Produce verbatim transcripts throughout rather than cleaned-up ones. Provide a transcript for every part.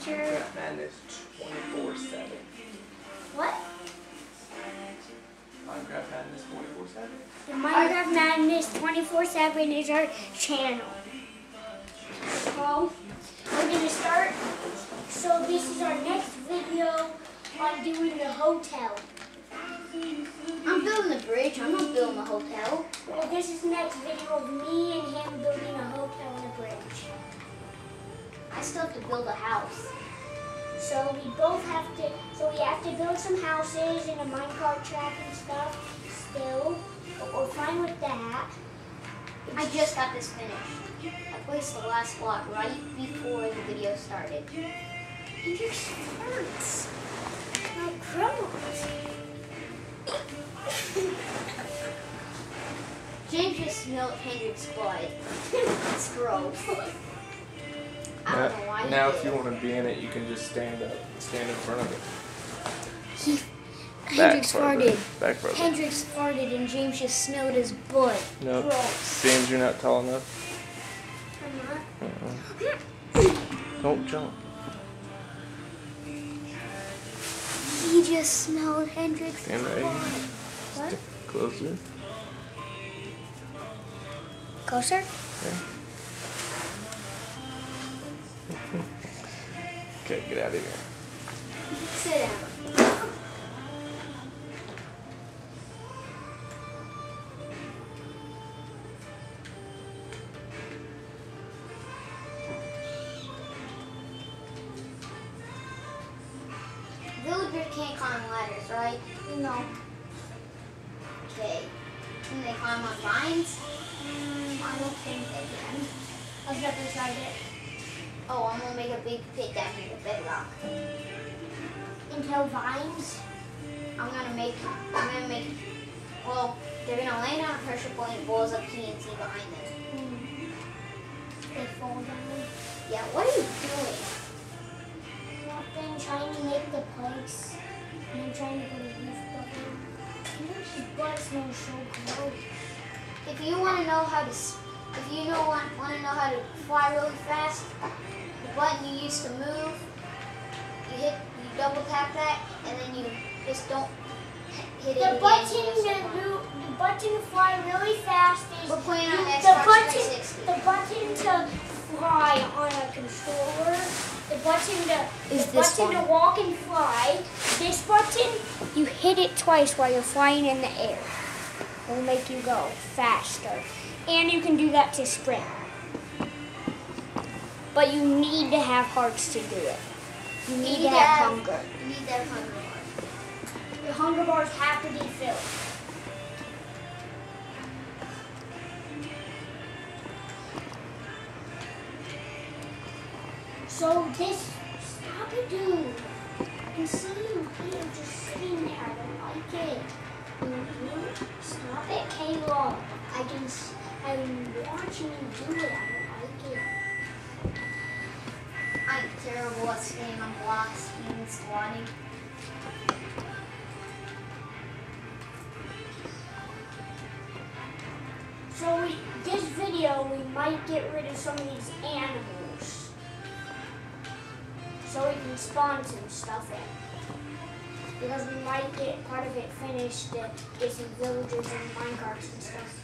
feature. Minecraft Madness twenty-four seven. What? Minecraft Madness twenty-four seven? The Minecraft Madness twenty-four seven is our channel. Well, we're going to start. So this is our next video on doing the hotel. I'm building a bridge. I'm not building a hotel. Well, this is the next video of me and him building a hotel and a bridge. I still have to build a house. So we both have to, so we have to build some houses and a minecart track and stuff still. But we're fine with that. I just got this finished. I placed the last block right before the video started. It just hurts. Like criminals. James just smelled Hendrix's blood. It's gross. I don't know why. Now, he if did. you want to be in it, you can just stand up, stand in front of it. He, Back Hendrix further. farted. Back further. Hendrix farted and James just smelled his blood. Nope. Gross. James, you're not tall enough. I'm not. Uh-uh. Don't jump. He just smelled Hendrix's Stand right blood. here. What? Stick closer. Closer? Okay. Okay, get out of here. Sit down. Villagers can't climb ladders, right? No. Okay. Can they climb on vines? Mm, I don't think they can. I've never tried it. Oh, I'm gonna make a big pit down here with bedrock. Until vines. I'm gonna make, I'm gonna make, well, they're gonna land on a pressure point and balls of T N T behind them. Mm. They fall down. Yeah, what are you doing? Nothing, trying to make the place. And I'm trying to put a roof above it. Hendrix's butt smells so gross. If you want to know how to, s- if you know want, want to know how to fly really fast, the button you use to move, you hit, you double tap that, and then you just don't hit it The again. button you just to fly. move, the button to fly really fast is We're playing on the Xbox button. three sixty. The button to fly on a controller. The button to Is the this button one. to walk and fly. This button, you hit it twice while you're flying in the air. It will make you go faster, and you can do that to sprint. But you need to have hearts to do it. You need, You to have, hunger. You need that hunger bar. The hunger bars have to be filled. So this, stop it, dude. I can see you here just sitting there. I don't like it. Mhm. Stop it, Kayla. I can, s- I'm watching you do it. I don't like it. I'm terrible at staying on blocks and squatting. So we, this video, we might get rid of some of these animals. So we can spawn some stuff in. Because we might get part of it finished to get some villagers and minecarts and stuff.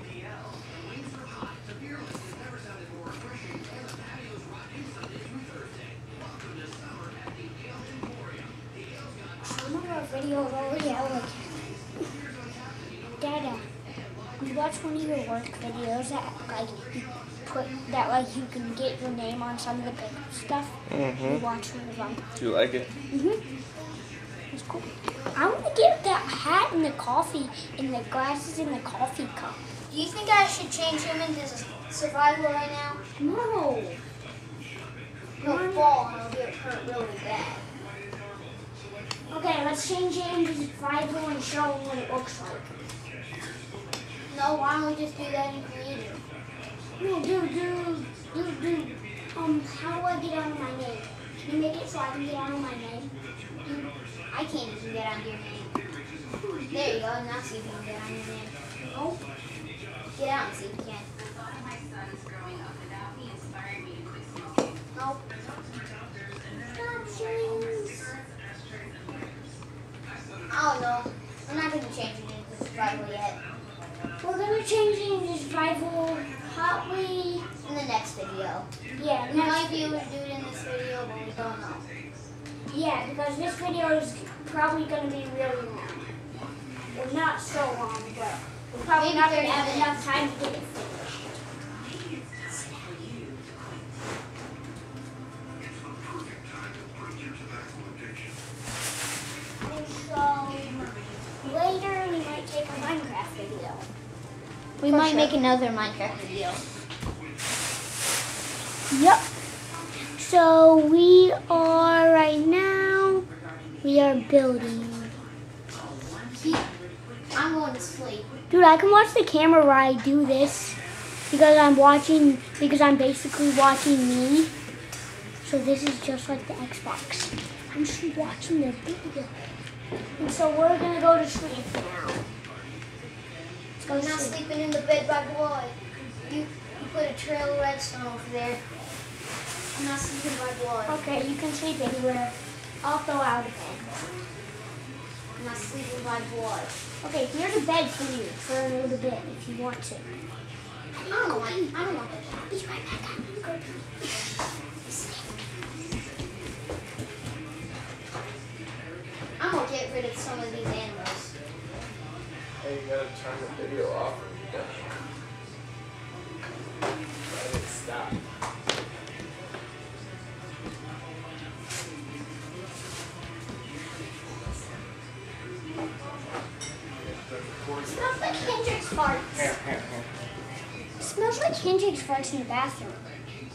Some of our videos already out like Dada. You watch one of your work videos that like you put that like you can get your name on some of the big stuff. Mm-hmm. You watch one of them. Do you like it? Mhm. It's cool. I want to get that hat and the coffee and the glasses and the coffee cup. Do you think I should change him into s- survival right now? No. He'll fall and he'll get hurt really bad. Okay, let's change it into survival and show them what it looks like. No, why don't we just do that in creative? No, dude, dude, dude, dude. Um, how do I get on my name? Can you make it so I can get on my name? I can't even get on your name. There you go, now see if you can get on your name. Nope. Get out and see if you can. Nope. I don't know. I'm not going to change it into survival yet. We're gonna change it into survival probably. In the next video. Yeah, We next might be able to do it in this video, but we don't know. Yeah, because this video is probably going to be really long. Well, not so long, but we're probably Maybe not going to thirty have minutes. enough time to get it finished. So, later we might take a Minecraft video. We For might sure. make another Minecraft video. Yep. So, we are right now, we are building. I'm going to sleep. Dude, I can watch the camera while I do this because I'm watching, because I'm basically watching me. So this is just like the Xbox. I'm just watching the video. And so we're going to go to sleep now. Let's go I'm to not sleep. sleeping in the bed by boy. You, you put a trail of redstone over there. I'm not sleeping by boy. Okay, you can sleep anywhere. I'll throw out a bed. I'm not sleeping by boy. Okay, here's a bed for you for a little bit if you want to. I don't want. I don't want that. Be right back. I'm gonna go. I'm gonna get rid of some of these animals. Hey, you gotta turn the video off when you're done. Let it stop. Smells like Hendrix farts. Here, here, here. Smells like Hendrix farts in the bathroom.